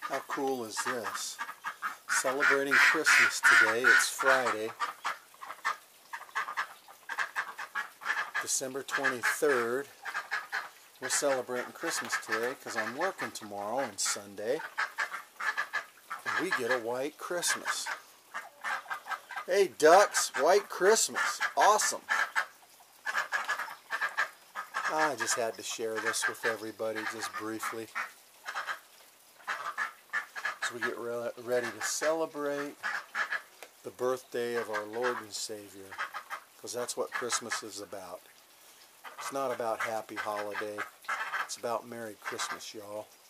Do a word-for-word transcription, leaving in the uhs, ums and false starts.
How cool is this? Celebrating Christmas today. It's Friday, December twenty-third. We're celebrating Christmas today because I'm working tomorrow and Sunday. And we get a white Christmas. Hey ducks, white Christmas. Awesome. I just had to share this with everybody just briefly. As we get re ready to celebrate the birthday of our Lord and Savior. Because that's what Christmas is about. It's not about happy holiday. It's about Merry Christmas, y'all.